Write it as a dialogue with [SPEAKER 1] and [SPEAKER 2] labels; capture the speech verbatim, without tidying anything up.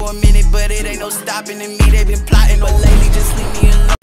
[SPEAKER 1] a minute, but it ain't no stopping in me. They been plotting, but lately just leave me alone.